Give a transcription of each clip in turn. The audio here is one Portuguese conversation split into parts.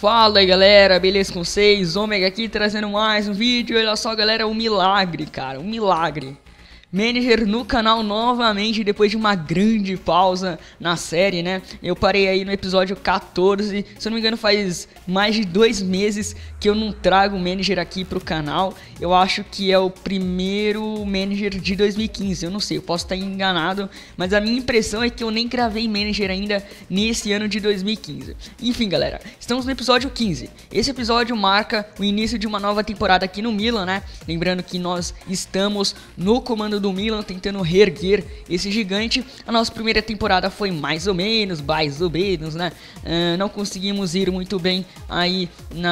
Fala aí galera, beleza com vocês? Ômega aqui trazendo mais um vídeo. Olha só galera, um milagre, cara, um milagre. Manager no canal novamente depois de uma grande pausa na série, né? Eu parei aí no episódio 14, se eu não me engano faz mais de 2 meses que eu não trago o Manager aqui pro canal. Eu acho que é o primeiro Manager de 2015, eu não sei, eu posso estar enganado, mas a minha impressão é que eu nem gravei Manager ainda nesse ano de 2015. Enfim galera, estamos no episódio 15. Esse episódio marca o início de uma nova temporada aqui no Milan, né? Lembrando que nós estamos no comando do Milan tentando reerguer esse gigante. A nossa primeira temporada foi mais ou menos, né? Não conseguimos ir muito bem aí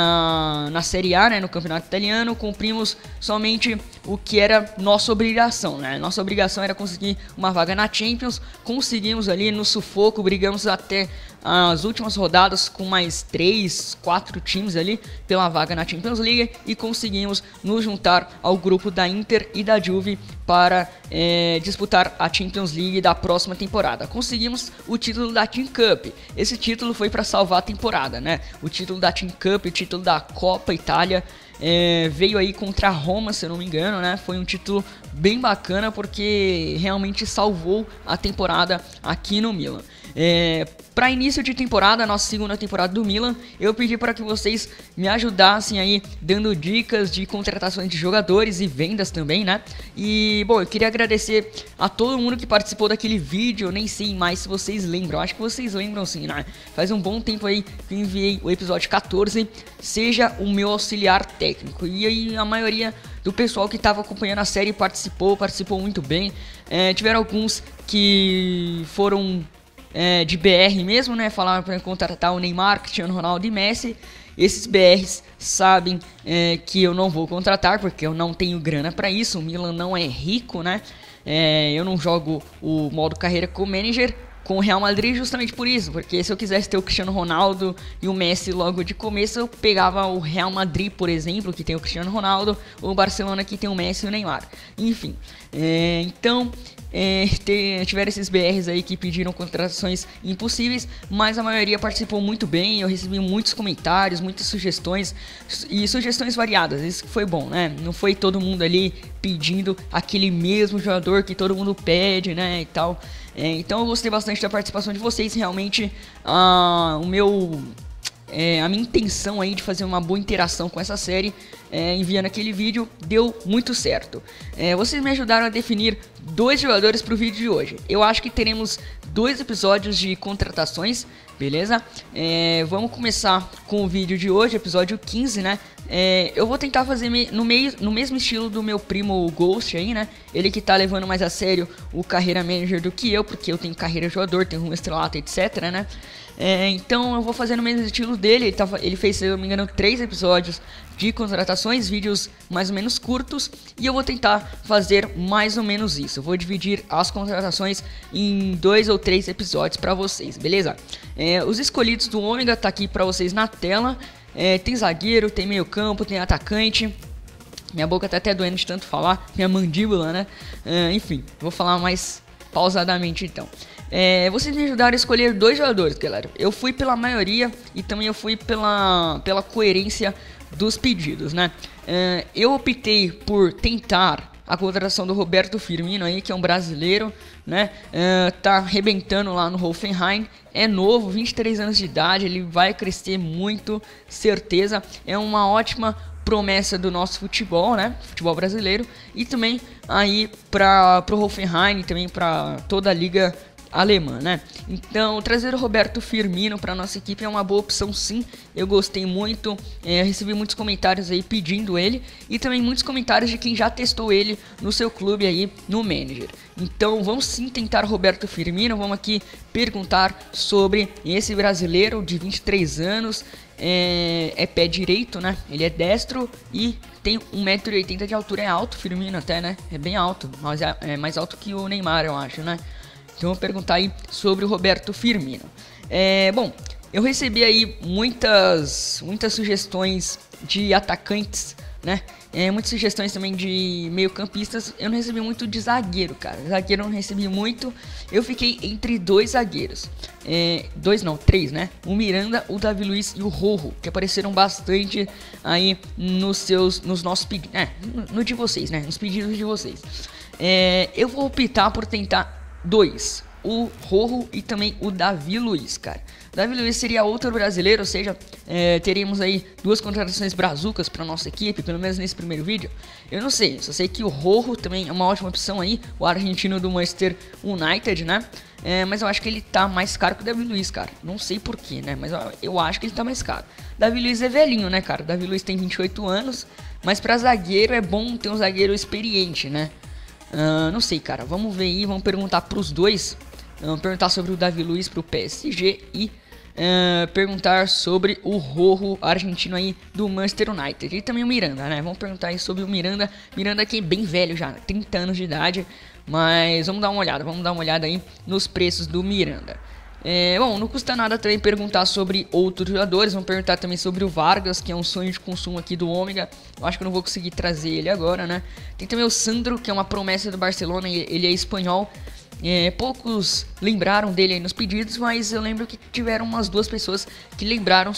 na Série A, né? No campeonato italiano. Cumprimos somente o que era nossa obrigação, né? Nossa obrigação era conseguir uma vaga na Champions. Conseguimos ali no sufoco, brigamos até as últimas rodadas com mais 3, 4 times ali pela vaga na Champions League e conseguimos nos juntar ao grupo da Inter e da Juve para disputar a Champions League da próxima temporada. Conseguimos o título da Team Cup. Esse título foi para salvar a temporada, né? O título da Team Cup, o título da Copa Itália, veio aí contra a Roma, se eu não me engano, né? Foi um título bem bacana porque realmente salvou a temporada aqui no Milan. Para início de temporada, nossa segunda temporada do Milan, eu pedi para que vocês me ajudassem aí dando dicas de contratações de jogadores e vendas também, né? E bom, eu queria agradecer a todo mundo que participou daquele vídeo. Eu nem sei mais se vocês lembram, acho que vocês lembram sim, né? Faz um bom tempo aí que eu enviei o episódio 14, seja o meu auxiliar técnico. E aí a maioria do pessoal que estava acompanhando a série participou muito bem. Tiveram alguns que foram de BR mesmo, né? Falaram para contratar o Neymar, Cristiano Ronaldo e Messi. Esses BRs sabem que eu não vou contratar porque eu não tenho grana para isso. O Milan não é rico, né? Eu não jogo o modo carreira com o Manager com o Real Madrid justamente por isso, porque se eu quisesse ter o Cristiano Ronaldo e o Messi logo de começo, eu pegava o Real Madrid, por exemplo, que tem o Cristiano Ronaldo, ou o Barcelona, que tem o Messi e o Neymar. Enfim, então tiveram esses BRs aí que pediram contratações impossíveis, mas a maioria participou muito bem. Eu recebi muitos comentários, muitas sugestões e sugestões variadas. Isso foi bom, né? Não foi todo mundo ali pedindo aquele mesmo jogador que todo mundo pede, né, e tal. Então eu gostei bastante da participação de vocês. Realmente a minha intenção aí de fazer uma boa interação com essa série, enviando aquele vídeo, deu muito certo. Vocês me ajudaram a definir 2 jogadores para o vídeo de hoje. Eu acho que teremos 2 episódios de contratações, beleza? Vamos começar com o vídeo de hoje, episódio 15, né? Eu vou tentar fazer no mesmo estilo do meu primo Ghost aí, né? Ele que tá levando mais a sério o Carreira Manager do que eu, porque eu tenho carreira jogador, tenho um estrelato, etc, né? Então eu vou fazer no mesmo estilo dele. Ele fez, se eu não me engano, 3 episódios de contratações, vídeos mais ou menos curtos, e eu vou tentar fazer mais ou menos isso. Eu vou dividir as contratações em 2 ou 3 episódios para vocês, beleza? Os escolhidos do Ômega tá aqui para vocês na tela. Tem zagueiro, tem meio campo, tem atacante. Minha boca tá até doendo de tanto falar, minha mandíbula, né? Enfim, vou falar mais pausadamente então. Vocês me ajudaram a escolher 2 jogadores, galera. Eu fui pela maioria e também eu fui pela coerência dos pedidos, né? Eu optei por tentar a contratação do Roberto Firmino aí, que é um brasileiro, né? Tá arrebentando lá no Hoffenheim. É novo, 23 anos de idade, ele vai crescer muito, certeza. É uma ótima promessa do nosso futebol, né? Futebol brasileiro. E também aí para o Hoffenheim, também para toda a liga alemã, né? Então trazer o Roberto Firmino para nossa equipe é uma boa opção, sim. Eu gostei muito, recebi muitos comentários aí pedindo ele e também muitos comentários de quem já testou ele no seu clube aí no Manager. Então vamos sim tentar o Roberto Firmino. Vamos aqui perguntar sobre esse brasileiro de 23 anos. Pé direito, né? Ele é destro e tem 1,80 m de altura. É alto, Firmino até, né? É bem alto, mas é mais alto que o Neymar, eu acho, né? Então eu vou perguntar aí sobre o Roberto Firmino. Bom, eu recebi aí muitas sugestões de atacantes né? Muitas sugestões também de meio-campistas. Eu não recebi muito de zagueiro, cara. Zagueiro eu não recebi muito. Eu fiquei entre dois zagueiros. Dois não, três, né? O Miranda, o Davi Luiz e o Rojo, que apareceram bastante aí nos nossos pedidos. No de vocês, né? Nos pedidos de vocês. Eu vou optar por tentar dois. O Rojo e também o Davi Luiz, cara. Davi Luiz seria outro brasileiro, ou seja, teríamos aí duas contratações brazucas para nossa equipe, pelo menos nesse primeiro vídeo. Eu não sei, só sei que o Rojo também é uma ótima opção aí, o argentino do Manchester United, né? Mas eu acho que ele tá mais caro que o Davi Luiz, cara. Não sei porquê, né? Mas eu acho que ele tá mais caro. Davi Luiz é velhinho, né, cara? Davi Luiz tem 28 anos, mas para zagueiro é bom ter um zagueiro experiente, né? Não sei, cara. Vamos ver aí, vamos perguntar pros dois. Vamos perguntar sobre o Davi Luiz pro PSG e perguntar sobre o Rojo argentino aí do Manchester United. E também o Miranda, né? Vamos perguntar aí sobre o Miranda. Miranda que é bem velho já, 30 anos de idade. Mas vamos dar uma olhada aí nos preços do Miranda. Bom, não custa nada também perguntar sobre outros jogadores. Vamos perguntar também sobre o Vargas, que é um sonho de consumo aqui do Ômega. Eu acho que eu não vou conseguir trazer ele agora, né? Tem também o Sandro, que é uma promessa do Barcelona, ele é espanhol. Poucos lembraram dele aí nos pedidos, mas eu lembro que tiveram umas duas pessoas que lembraram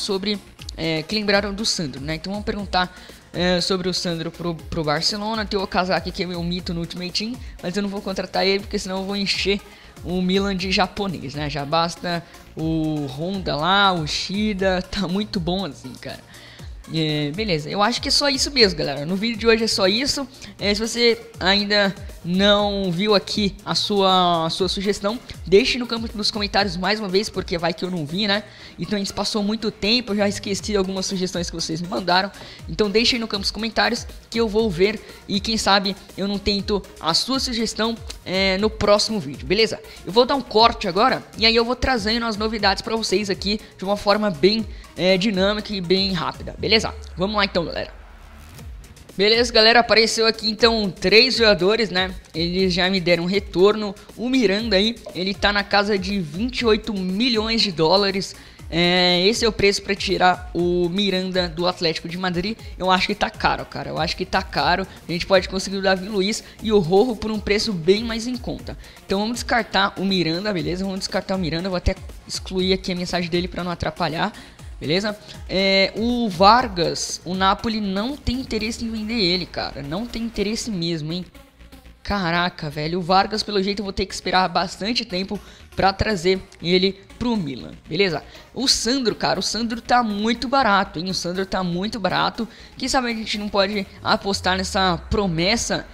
do Sandro, né? Então vamos perguntar sobre o Sandro pro Barcelona. Tem o Okazaki, que é meu mito no Ultimate Team, mas eu não vou contratar ele porque senão eu vou encher o Milan de japonês, né? Já basta o Honda lá, o Shida, tá muito bom assim, cara. Beleza, eu acho que é só isso mesmo, galera. No vídeo de hoje é só isso. Se você ainda não viu aqui a sua sugestão, deixe no campo dos comentários mais uma vez, porque vai que eu não vi, né? Então a gente passou muito tempo, eu já esqueci algumas sugestões que vocês me mandaram. Então deixe aí no campo dos comentários que eu vou ver e quem sabe eu não tento a sua sugestão no próximo vídeo, beleza? Eu vou dar um corte agora e aí eu vou trazendo as novidades pra vocês aqui de uma forma bem dinâmica e bem rápida, beleza? Vamos lá então, galera. Beleza, galera, apareceu aqui então 3 jogadores, né? Eles já me deram um retorno. O Miranda aí, ele tá na casa de 28 milhões de dólares. Esse é o preço para tirar o Miranda do Atlético de Madrid. Eu acho que tá caro, cara. Eu acho que tá caro. A gente pode conseguir o Davi Luiz e o Rojo por um preço bem mais em conta. Então vamos descartar o Miranda, beleza? Vamos descartar o Miranda. Vou até excluir aqui a mensagem dele para não atrapalhar. Beleza? O Vargas, o Napoli não tem interesse em vender ele, cara. Não tem interesse mesmo, hein? Caraca, velho. O Vargas, pelo jeito, eu vou ter que esperar bastante tempo pra trazer ele pro Milan. Beleza? O Sandro, cara. O Sandro tá muito barato, hein? O Sandro tá muito barato. Quem sabe a gente não pode apostar nessa promessa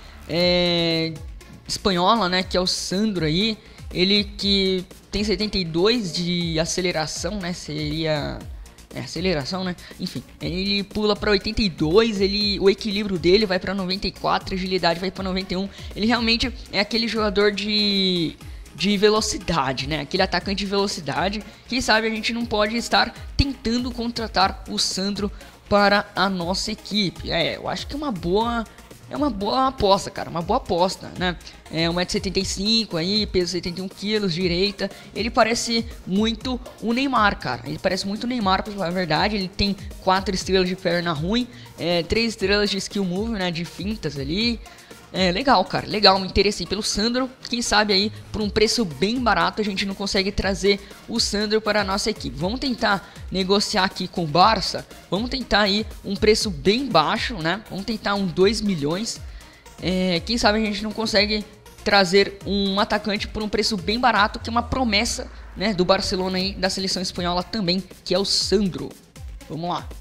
espanhola, né? Que é o Sandro aí. Ele que tem 72 de aceleração, né? Seria... aceleração, né? Enfim, ele pula para 82, o equilíbrio dele vai para 94, a agilidade vai para 91. Ele realmente é aquele jogador de velocidade, né? Aquele atacante de velocidade. Quem sabe a gente não pode estar tentando contratar o Sandro para a nossa equipe. Eu acho que é uma boa aposta, cara, uma boa aposta, né? 1,75 m aí, peso 71 kg, direita. Ele parece muito o Neymar, cara. Ele parece muito o Neymar, pra falar a verdade. Ele tem 4 estrelas de perna ruim, 3 estrelas de skill move, né? De fintas ali. Legal, cara, legal, me interessei pelo Sandro. Quem sabe aí, por um preço bem barato, a gente não consegue trazer o Sandro para a nossa equipe. Vamos tentar negociar aqui com o Barça. Vamos tentar aí um preço bem baixo, né? Vamos tentar 2 milhões. Quem sabe a gente não consegue trazer um atacante por um preço bem barato, que é uma promessa, né, do Barcelona aí, da seleção espanhola também, que é o Sandro. Vamos lá.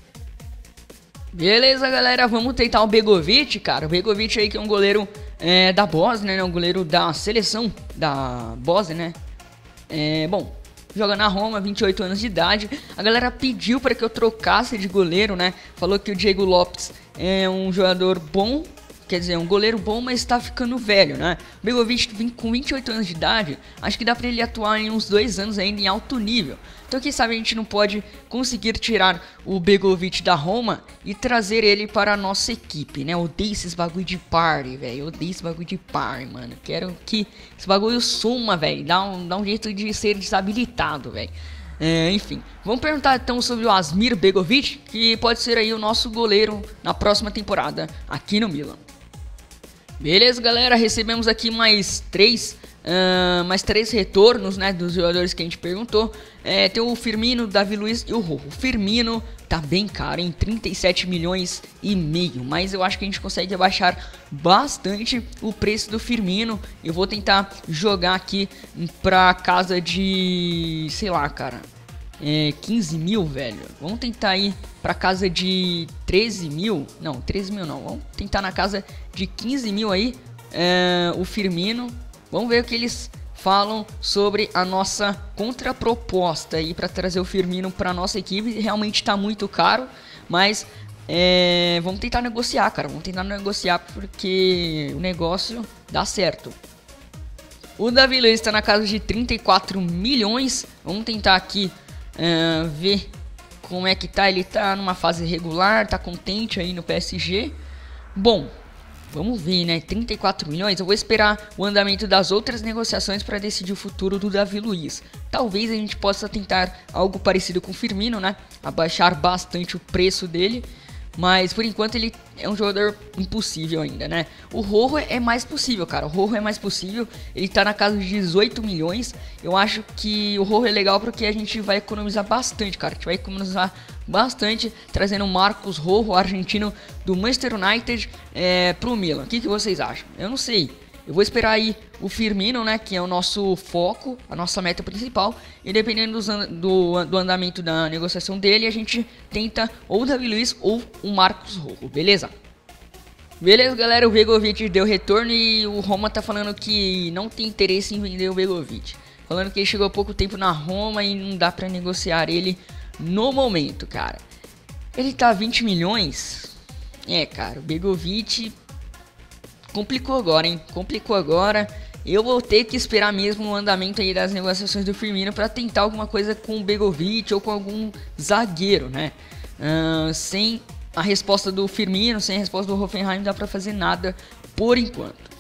Beleza, galera, vamos tentar o Begovic, cara. O Begovic aí que é um goleiro da Bósnia, né? Um goleiro da seleção da Bósnia, né? Bom, joga na Roma, 28 anos de idade. A galera pediu para que eu trocasse de goleiro, né? Falou que o Diego Lopes é um jogador bom, quer dizer, um goleiro bom, mas tá ficando velho, né? O Begovic com 28 anos de idade, acho que dá pra ele atuar em uns 2 anos ainda em alto nível. Então quem sabe a gente não pode conseguir tirar o Begovic da Roma e trazer ele para a nossa equipe, né? Eu odeio esses bagulho de party, velho. Eu odeio esse bagulho de party, mano. Quero que esse bagulho suma, velho. Dá um jeito de ser desabilitado, velho. Enfim, vamos perguntar então sobre o Asmir Begovic, que pode ser aí o nosso goleiro na próxima temporada aqui no Milan. Beleza, galera, recebemos aqui mais três retornos, né, dos jogadores que a gente perguntou. Tem o Firmino, Davi Luiz e o Rojo. O Firmino tá bem caro, em 37 milhões e meio, mas eu acho que a gente consegue abaixar bastante o preço do Firmino. Eu vou tentar jogar aqui pra casa de, sei lá, cara, 15 mil, velho. Vamos tentar ir pra casa de 13 mil. Não, 13 mil não. Vamos tentar na casa de 15 mil aí, o Firmino. Vamos ver o que eles falam sobre a nossa contraproposta aí para trazer o Firmino para nossa equipe. Realmente tá muito caro, mas vamos tentar negociar, cara. Vamos tentar negociar porque o negócio dá certo. O Davi Luiz está na casa de 34 milhões. Vamos tentar aqui ver como é que tá. Ele tá numa fase regular, tá contente aí no PSG. Bom, vamos ver, né? 34 milhões. Eu vou esperar o andamento das outras negociações para decidir o futuro do Davi Luiz. Talvez a gente possa tentar algo parecido com o Firmino, né? Abaixar bastante o preço dele. Mas por enquanto ele é um jogador impossível ainda, né? O Rojo é mais possível, cara. O Rojo é mais possível. Ele tá na casa de 18 milhões. Eu acho que o Rojo é legal porque a gente vai economizar bastante, cara. A gente vai economizar bastante trazendo o Marcos Rojo, argentino do Manchester United, pro Milan. O que vocês acham? Eu não sei. Eu vou esperar aí o Firmino, né, que é o nosso foco, a nossa meta principal. E dependendo do andamento da negociação dele, a gente tenta ou o Davi Luiz ou o Marcos Rojo, beleza? Beleza, galera, o Begovic deu retorno e o Roma tá falando que não tem interesse em vender o Begovic. Falando que ele chegou há pouco tempo na Roma e não dá pra negociar ele no momento, cara. Ele tá 20 milhões? Cara, o Begovic complicou agora, hein? Complicou agora. Eu vou ter que esperar mesmo o andamento aí das negociações do Firmino para tentar alguma coisa com o Begovic ou com algum zagueiro, né? Sem a resposta do Firmino, sem a resposta do Hoffenheim, não dá para fazer nada por enquanto.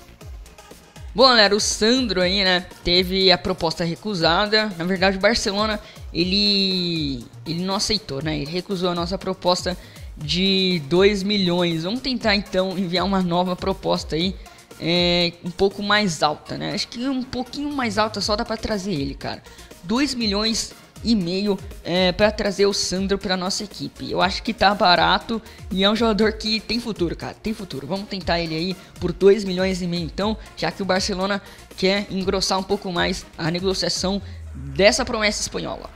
Bom, galera, o Sandro aí, né, teve a proposta recusada. Na verdade, o Barcelona, ele não aceitou, né? Ele recusou a nossa proposta de 2 milhões. Vamos tentar então enviar uma nova proposta aí, um pouco mais alta, né? Acho que um pouquinho mais alta só dá pra trazer ele, cara. 2 milhões e meio pra trazer o Sandro pra nossa equipe. Eu acho que tá barato e é um jogador que tem futuro, cara. Tem futuro. Vamos tentar ele aí por 2 milhões e meio então, já que o Barcelona quer engrossar um pouco mais a negociação dessa promessa espanhola.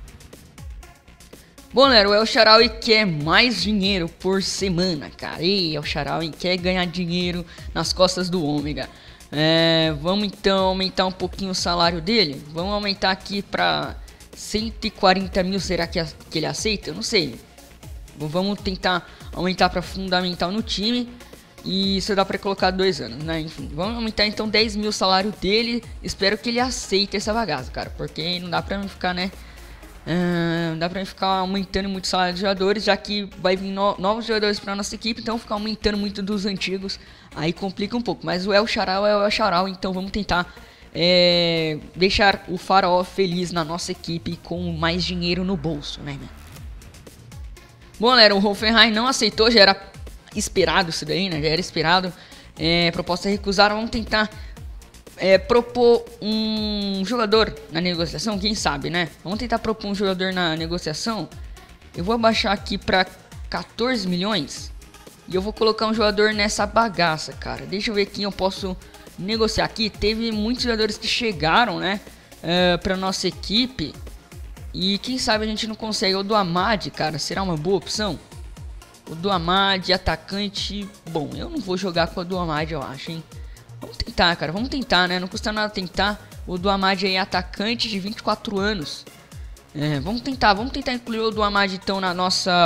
Bom, galera, o El Shaarawy quer mais dinheiro por semana, cara. E El Shaarawy quer ganhar dinheiro nas costas do Ômega. Vamos então aumentar um pouquinho o salário dele. Vamos aumentar aqui pra 140 mil. Será que ele aceita? Eu não sei. Vamos tentar aumentar pra fundamental no time. E isso dá pra colocar 2 anos, né? Enfim, vamos aumentar então 10 mil o salário dele. Espero que ele aceite essa bagaça, cara. Porque não dá pra me ficar, né? Dá pra ficar aumentando muito o salário dos jogadores, já que vai vir novos jogadores pra nossa equipe, então ficar aumentando muito dos antigos, aí complica um pouco. Mas o El Shaarawy é o El Shaarawy, então vamos tentar deixar o Faraó feliz na nossa equipe com mais dinheiro no bolso, né? Bom, galera, o Hoffenheim não aceitou, já era esperado isso daí, né? Já era esperado. Proposta recusada, vamos tentar propor um jogador na negociação, quem sabe, né? Vamos tentar propor um jogador na negociação. Eu vou abaixar aqui pra 14 milhões e eu vou colocar um jogador nessa bagaça, cara. Deixa eu ver quem eu posso negociar aqui. Teve muitos jogadores que chegaram, né, pra nossa equipe e quem sabe a gente não consegue. O do Amad, cara, será uma boa opção? O do Amad, atacante. Bom, eu não vou jogar com o do Amad, eu acho, hein? Vamos tentar, cara, vamos tentar, né? Não custa nada tentar. O do Amad aí é atacante de 24 anos. Vamos tentar incluir o do Amad então no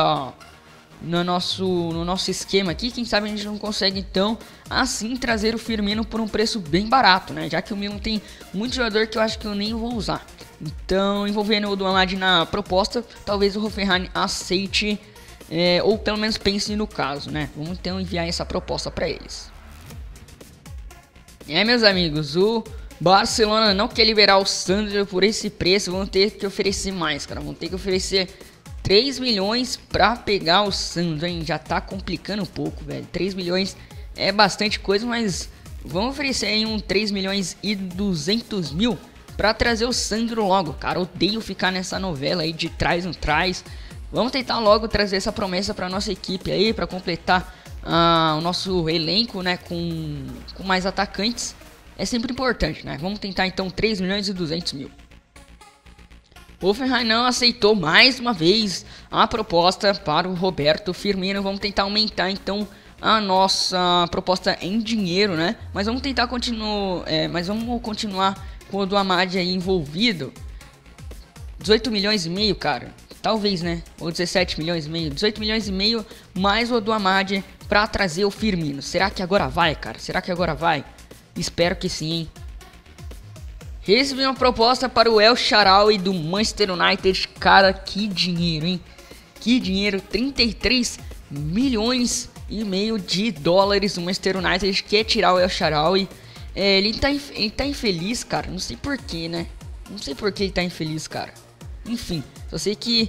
nosso esquema aqui. Quem sabe a gente não consegue então assim trazer o Firmino por um preço bem barato, né? Já que o Milan tem muito jogador que eu acho que eu nem vou usar. Então, envolvendo o do Amad na proposta, talvez o Hoffenheim aceite, ou pelo menos pense no caso, né? Vamos então enviar essa proposta para eles. Meus amigos, o Barcelona não quer liberar o Sandro por esse preço. Vão ter que oferecer mais, cara. Vão ter que oferecer 3 milhões pra pegar o Sandro, hein? Já tá complicando um pouco, velho. 3 milhões é bastante coisa, mas vamos oferecer aí um 3 milhões e 200 mil pra trazer o Sandro logo, cara. Odeio ficar nessa novela aí de trás no trás. Vamos tentar logo trazer essa promessa pra nossa equipe aí, pra completar o nosso elenco, né, com mais atacantes. É sempre importante, né? Vamos tentar então 3 milhões e 200 mil. O Hoffenheim não aceitou mais uma vez a proposta para o Roberto Firmino. Vamos tentar aumentar então a nossa proposta em dinheiro, né? Mas vamos tentar continuar, com o do Amad aí envolvido. 18 milhões e meio, cara. Talvez, né? Ou 17 milhões e meio. 18 milhões e meio mais o do Amad para trazer o Firmino. Será que agora vai, cara? Será que agora vai? Espero que sim, hein? Recebi uma proposta para o El Shaarawy do Manchester United. Cara, que dinheiro, hein? Que dinheiro, 33 milhões e meio de dólares. O Manchester United quer tirar o El Shaarawy. Ele tá infeliz, cara. Não sei porquê, né? Não sei porquê ele tá infeliz, cara. Enfim, só sei que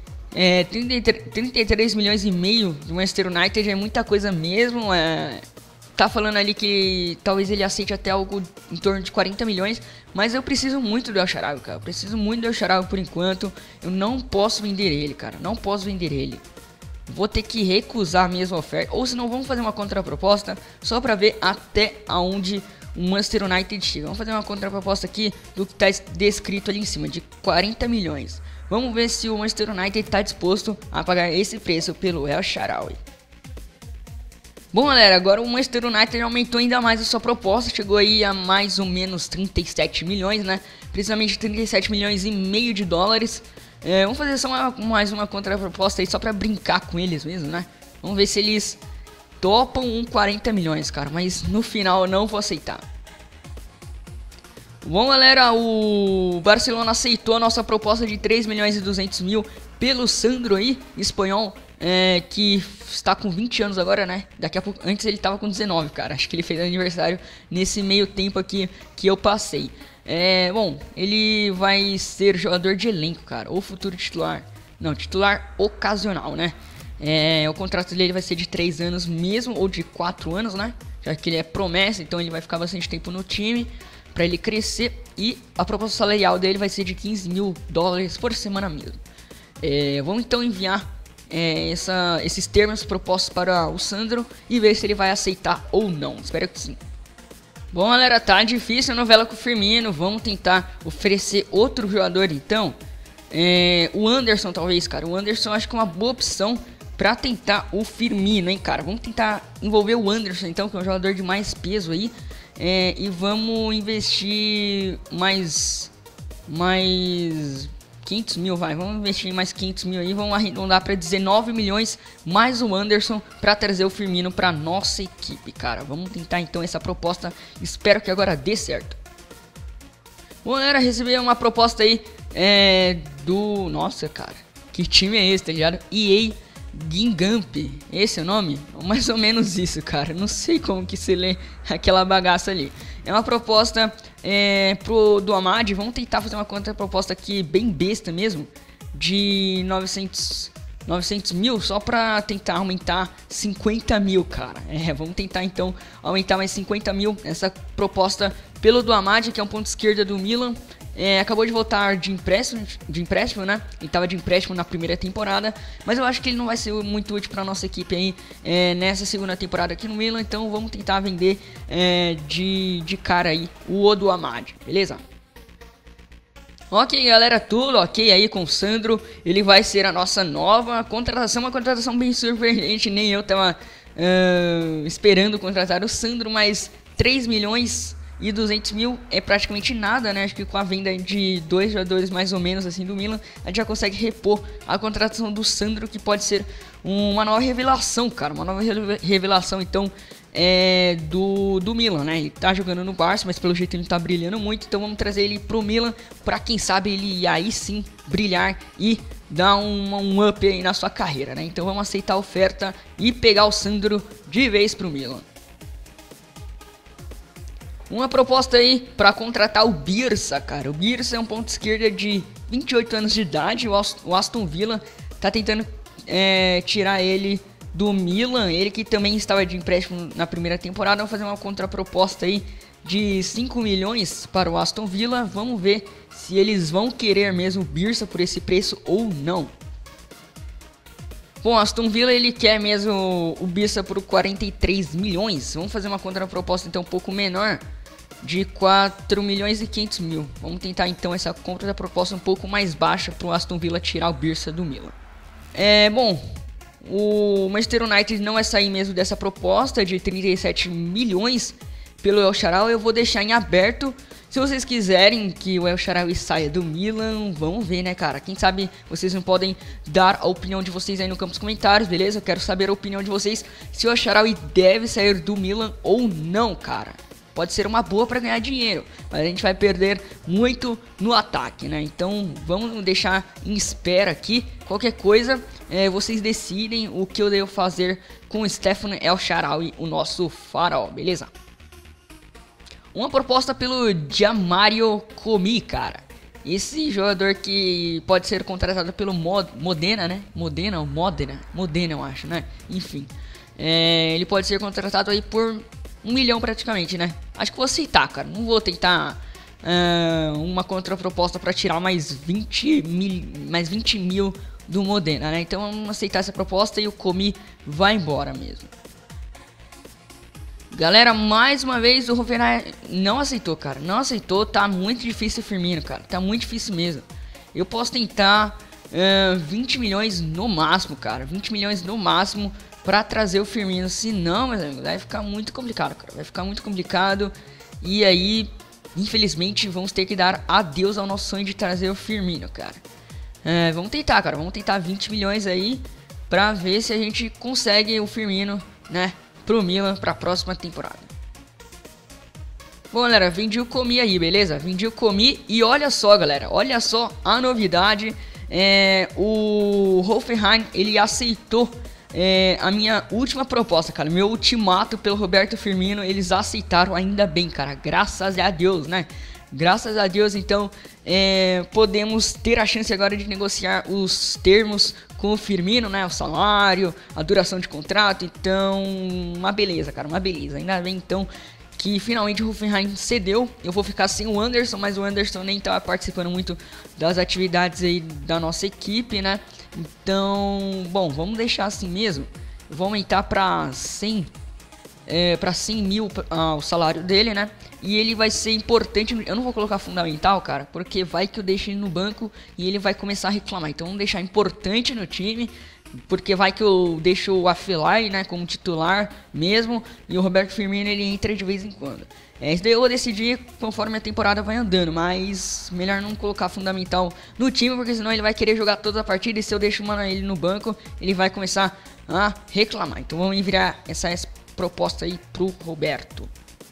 33 milhões e meio do Manchester United é muita coisa mesmo. Tá falando ali que talvez ele aceite até algo em torno de 40 milhões. Mas eu preciso muito do El Shaarawy, cara. Eu preciso muito do El Shaarawy por enquanto. Eu não posso vender ele, cara. Não posso vender ele. Vou ter que recusar a mesma oferta. Ou senão vamos fazer uma contraproposta só pra ver até aonde o Manchester United chega. Vamos fazer uma contraproposta aqui do que tá descrito ali em cima, de 40 milhões. Vamos ver se o Manchester United tá disposto a pagar esse preço pelo El Shaarawy. Bom, galera, agora o Manchester United aumentou ainda mais a sua proposta, chegou aí a mais ou menos 37 milhões, né? Precisamente 37 milhões e meio de dólares. Vamos fazer só mais uma contraproposta aí, só pra brincar com eles mesmo, né? Vamos ver se eles topam 40 milhões, cara, mas no final eu não vou aceitar. Bom, galera, o Barcelona aceitou a nossa proposta de 3 milhões e 200 mil pelo Sandro aí, espanhol. Que está com 20 anos agora, né? Daqui a pouco, antes ele estava com 19, cara. Acho que ele fez aniversário nesse meio tempo aqui que eu passei. Bom, ele vai ser jogador de elenco, cara. Ou futuro titular. Não, titular ocasional, né? O contrato dele vai ser de 3 anos mesmo, ou de 4 anos, né? Já que ele é promessa, então ele vai ficar bastante tempo no time para ele crescer. E a proposta salarial dele vai ser de 15 mil dólares por semana mesmo. Vamos então enviar esses termos propostos para o Sandro e ver se ele vai aceitar ou não. Espero que sim. Bom, galera, tá difícil a novela com o Firmino. Vamos tentar oferecer outro jogador então. O Anderson talvez, cara. O Anderson acho que é uma boa opção pra tentar o Firmino, hein, cara. Vamos tentar envolver o Anderson então, que é um jogador de mais peso aí. E vamos investir mais 500 mil, vai. Vamos investir em mais 500 mil aí. Vamos arredondar para 19 milhões mais o Anderson para trazer o Firmino para nossa equipe, cara. Vamos tentar então essa proposta. Espero que agora dê certo. Bom, galera, recebi uma proposta aí do... Nossa, cara. Que time é esse, tá ligado? EA Guingamp. Esse é o nome? Mais ou menos isso, cara. Não sei como que se lê aquela bagaça ali. É uma proposta do Amad. Vamos tentar fazer uma contraproposta aqui bem besta mesmo, de 900 mil, só pra tentar aumentar 50 mil, cara. Vamos tentar então aumentar mais 50 mil essa proposta pelo do Amad, que é um ponto esquerda do Milan. Acabou de voltar de empréstimo, né? Ele tava de empréstimo na primeira temporada, mas eu acho que ele não vai ser muito útil para nossa equipe aí nessa segunda temporada aqui no Milan. Então vamos tentar vender de cara aí o Odo Amad, beleza? Ok, galera, tudo ok aí com o Sandro. Ele vai ser a nossa nova contratação, uma contratação bem surpreendente. Nem eu tava esperando contratar o Sandro, mas 3 milhões e 200 mil é praticamente nada, né? Acho que com a venda de 2 jogadores mais ou menos assim do Milan, a gente já consegue repor a contratação do Sandro, que pode ser uma nova revelação, cara. Uma nova revelação, então, do Milan, né? Ele tá jogando no Barça, mas pelo jeito ele não tá brilhando muito. Então vamos trazer ele pro Milan, pra quem sabe ele aí sim brilhar e dar um up aí na sua carreira, né? Então vamos aceitar a oferta e pegar o Sandro de vez pro Milan. Uma proposta aí para contratar o Birsa, cara. O Birsa é um ponto esquerda de 28 anos de idade. O Aston Villa tá tentando tirar ele do Milan. Ele que também estava de empréstimo na primeira temporada. Vamos fazer uma contraproposta aí de 5 milhões para o Aston Villa. Vamos ver se eles vão querer mesmo o Birsa por esse preço ou não. Bom, Aston Villa ele quer mesmo o Birsa por 43 milhões. Vamos fazer uma contraproposta então um pouco menor, de 4 milhões e 500 mil. Vamos tentar então essa contraproposta um pouco mais baixa para o Aston Villa tirar o Birsa do Milan. Bom, o Manchester United não vai sair mesmo dessa proposta de 37 milhões pelo El Shaarawy. Eu vou deixar em aberto. Se vocês quiserem que o El Shaarawy saia do Milan, vamos ver, né, cara? Quem sabe vocês não podem dar a opinião de vocês aí no campo dos comentários, beleza? Eu quero saber a opinião de vocês se o El Shaarawy deve sair do Milan ou não, cara. Pode ser uma boa para ganhar dinheiro, mas a gente vai perder muito no ataque, né? Então vamos deixar em espera aqui. Qualquer coisa, vocês decidem o que eu devo fazer com o Stefan El Shaarawy, o nosso farol, beleza? Uma proposta pelo Gianmario Comi, cara. Esse jogador que pode ser contratado pelo Modena, né? Modena, eu acho, né? Enfim, ele pode ser contratado aí por 1 milhão praticamente, né? Acho que vou aceitar, cara. Não vou tentar uma contraproposta para tirar mais 20 mil do Modena, né? Então vamos aceitar essa proposta e o Comi vai embora mesmo. Galera, mais uma vez o Hoffenheim não aceitou, cara. Não aceitou, tá muito difícil o Firmino, cara. Tá muito difícil mesmo. Eu posso tentar 20 milhões no máximo, cara. 20 milhões no máximo pra trazer o Firmino. Se não, meus amigos, vai ficar muito complicado, cara. Vai ficar muito complicado. E aí, infelizmente, vamos ter que dar adeus ao nosso sonho de trazer o Firmino, cara. Vamos tentar, cara. Vamos tentar 20 milhões aí pra ver se a gente consegue o Firmino, né, pro Milan pra próxima temporada. Bom, galera, vendi o Comi aí, beleza? Vendi o Comi e olha só, galera, olha só a novidade. O Hoffenheim, ele aceitou a minha última proposta, cara. Meu ultimato pelo Roberto Firmino, eles aceitaram, ainda bem, cara. Graças a Deus, né? Graças a Deus, então, podemos ter a chance agora de negociar os termos com o Firmino, né? O salário, a duração de contrato. Então, uma beleza, cara, uma beleza. Ainda bem, então, que finalmente o Hoffenheim cedeu. Eu vou ficar sem o Anderson, mas o Anderson nem estava participando muito das atividades aí da nossa equipe, né? Então, bom, vamos deixar assim mesmo. Eu vou aumentar para 100 mil o salário dele, né? E ele vai ser importante. Eu não vou colocar fundamental, cara, porque vai que eu deixo ele no banco e ele vai começar a reclamar. Então vamos deixar importante no time, porque vai que eu deixo o Afelai, né, como titular mesmo, e o Roberto Firmino ele entra de vez em quando. Isso daí eu vou decidir conforme a temporada vai andando, mas melhor não colocar fundamental no time, porque senão ele vai querer jogar toda a partida e se eu deixo ele no banco, ele vai começar a reclamar. Então vamos enviar essa proposta aí pro Roberto.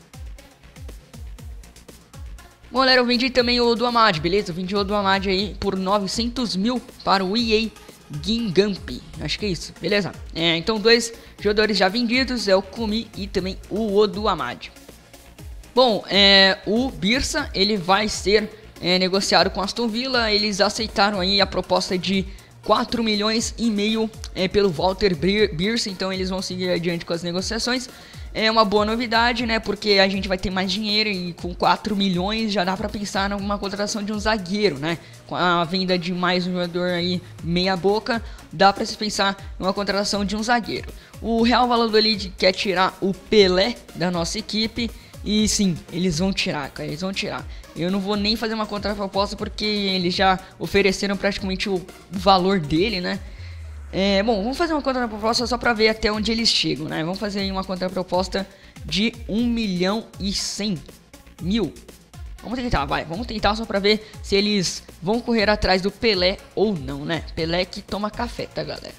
Bom, galera, eu vendi também o do Amad, beleza? Eu vendi o do Amad aí por 900 mil para o EA Gingamp. Acho que é isso, beleza? Então, dois jogadores já vendidos, é o Comi e também o Odu Amad. Bom, o Birsa, ele vai ser negociado com Aston Villa. Eles aceitaram aí a proposta de 4 milhões e meio pelo Walter Birsa, então eles vão seguir adiante com as negociações. É uma boa novidade, né, porque a gente vai ter mais dinheiro e com 4 milhões já dá pra pensar numa contratação de um zagueiro, né? Com a venda de mais um jogador aí meia boca, dá pra se pensar numa contratação de um zagueiro. O Real Valladolid quer tirar o Pelé da nossa equipe e sim, eles vão tirar, cara, eles vão tirar. Eu não vou nem fazer uma contraproposta porque eles já ofereceram praticamente o valor dele, né? Bom, vamos fazer uma contraproposta só pra ver até onde eles chegam, né? Vamos fazer uma contraproposta de 1 milhão e 100 mil. Vamos tentar, vai. Vamos tentar só pra ver se eles vão correr atrás do Pelé ou não, né? Pelé que toma café, tá, galera?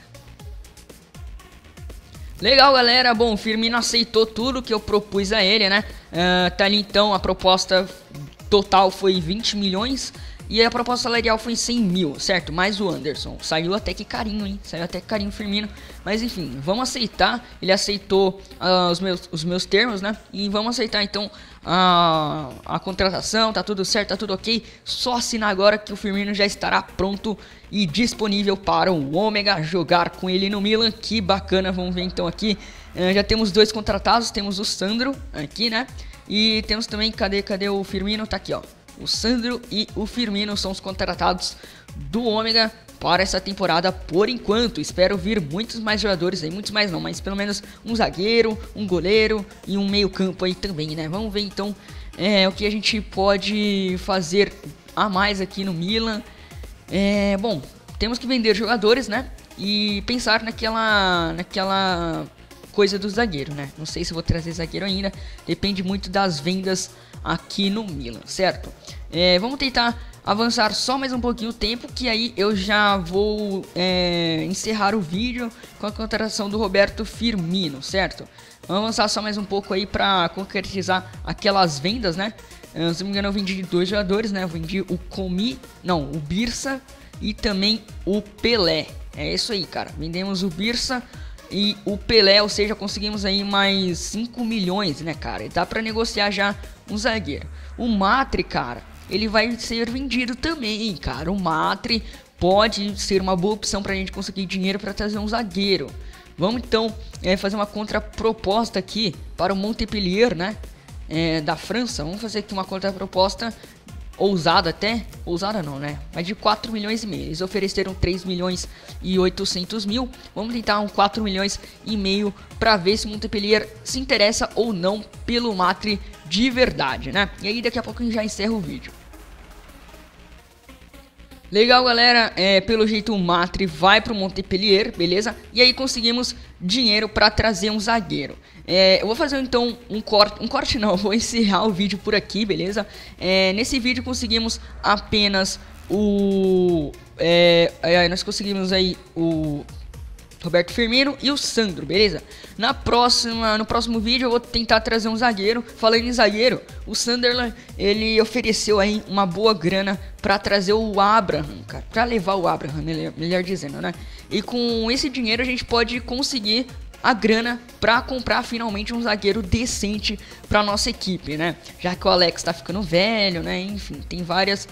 Legal, galera. Bom, o Firmino aceitou tudo que eu propus a ele, né? Tá ali então, a proposta total foi 20 milhões. E a proposta salarial foi 100 mil, certo? Mais o Anderson. Saiu até que carinho, hein? Saiu até que carinho Firmino. Mas enfim, vamos aceitar. Ele aceitou os meus termos, né? E vamos aceitar então a contratação. Tá tudo certo, tá tudo ok. Só assinar agora que o Firmino já estará pronto e disponível para o Ômega jogar com ele no Milan. Que bacana, vamos ver então aqui. Já temos 2 contratados, temos o Sandro aqui, né? E temos também, cadê o Firmino? Tá aqui, ó. O Sandro e o Firmino são os contratados do Ômega para essa temporada por enquanto. Espero vir muitos mais jogadores aí, muitos mais não, mas pelo menos um zagueiro, um goleiro e um meio campo aí também, né? Vamos ver então o que a gente pode fazer a mais aqui no Milan. Bom, temos que vender jogadores, né? E pensar naquela coisa do zagueiro, né? Não sei se vou trazer zagueiro ainda, depende muito das vendas aqui no Milan, certo? Vamos tentar avançar só mais um pouquinho o tempo, que aí eu já vou encerrar o vídeo com a contratação do Roberto Firmino, certo? Vamos avançar só mais um pouco aí para concretizar aquelas vendas, né? Se não me engano eu vendi 2 jogadores, né? Eu vendi o Birsa e também o Pelé. É isso aí, cara. Vendemos o Birsa e o Pelé, ou seja, conseguimos aí mais 5 milhões, né, cara? E dá pra negociar já um zagueiro. O Matri, cara, ele vai ser vendido também, cara. O Matri pode ser uma boa opção pra gente conseguir dinheiro pra trazer um zagueiro. Vamos então fazer uma contraproposta aqui para o Montpellier, né? Da França. Vamos fazer aqui uma contraproposta ousada até, ousada não, né? Mas de 4 milhões e meio. Eles ofereceram 3 milhões e 800 mil. Vamos tentar um 4 milhões e meio para ver se o Montpellier se interessa ou não pelo Matri de verdade, né? E aí daqui a pouco a gente já encerra o vídeo. Legal, galera, pelo jeito o Matri vai pro Montpellier, beleza? E aí conseguimos dinheiro para trazer um zagueiro. Eu vou fazer então um corte não, eu vou encerrar o vídeo por aqui, beleza? Nesse vídeo conseguimos apenas nós conseguimos aí o Roberto Firmino e o Sandro, beleza? No próximo vídeo eu vou tentar trazer um zagueiro. Falando em zagueiro, o Sunderland, ele ofereceu aí uma boa grana pra trazer o Abraham, cara, pra levar o Abraham, melhor dizendo, né? E com esse dinheiro a gente pode conseguir a grana pra comprar finalmente um zagueiro decente pra nossa equipe, né? Já que o Alex tá ficando velho, né? Enfim, tem vários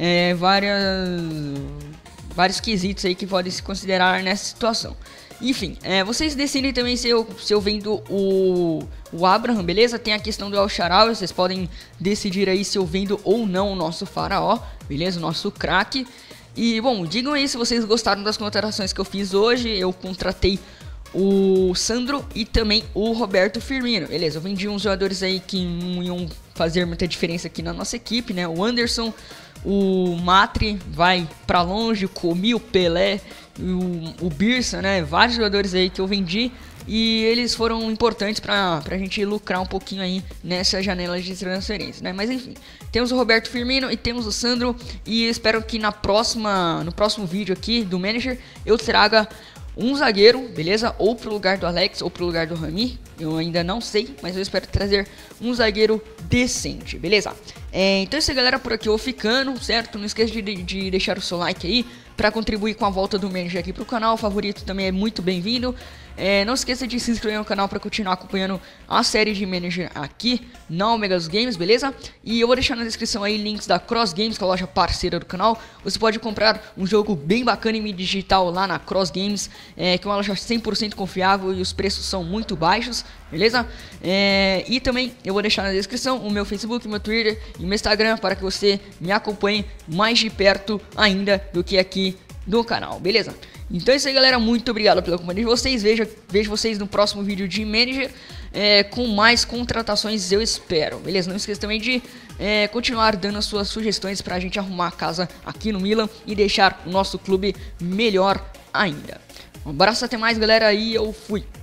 quesitos aí que podem se considerar nessa situação. Enfim, vocês decidem também se eu vendo o Abraham, beleza? Tem a questão do El Shaarawy, vocês podem decidir aí se eu vendo ou não o nosso faraó, beleza? O nosso craque. E, bom, digam aí se vocês gostaram das contratações que eu fiz hoje. Eu contratei o Sandro e também o Roberto Firmino, beleza? Eu vendi uns jogadores aí que não iam fazer muita diferença aqui na nossa equipe, né? O Anderson, o Matri vai pra longe, o Pelé, o Birsa, né? Vários jogadores aí que eu vendi e eles foram importantes pra gente lucrar um pouquinho aí nessa janela de transferência, né? Mas enfim, temos o Roberto Firmino e temos o Sandro e espero que no próximo vídeo aqui do Manager eu traga um zagueiro, beleza? Ou pro lugar do Alex ou pro lugar do Rami. Eu ainda não sei, mas eu espero trazer um zagueiro decente, beleza? Então essa galera, por aqui eu vou ficando, certo? Não esqueça de deixar o seu like aí para contribuir com a volta do Manager aqui pro canal. O favorito também é muito bem-vindo. Não esqueça de se inscrever no canal para continuar acompanhando a série de Manager aqui na Omega Games, beleza? E eu vou deixar na descrição aí links da Cross Games, que é a loja parceira do canal. Você pode comprar um jogo bem bacana em mídia digital lá na Cross Games, que é uma loja 100% confiável e os preços são muito baixos, beleza? E também eu vou deixar na descrição o meu Facebook, o meu Twitter e o meu Instagram para que você me acompanhe mais de perto ainda do que aqui no canal, beleza? Então é isso aí, galera, muito obrigado pela companhia de vocês, vejo vocês no próximo vídeo de Manager, com mais contratações, eu espero, beleza? Não esqueça também de continuar dando as suas sugestões pra gente arrumar a casa aqui no Milan e deixar o nosso clube melhor ainda. Um abraço, até mais, galera, e eu fui!